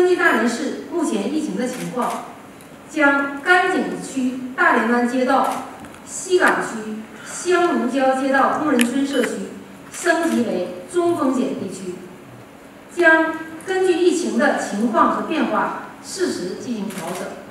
据大连市目前疫情的情况，将甘井区大连湾街道、西岗区香炉礁街道工人村社区升级为中风险地区，将根据疫情的情况和变化，适时进行调整。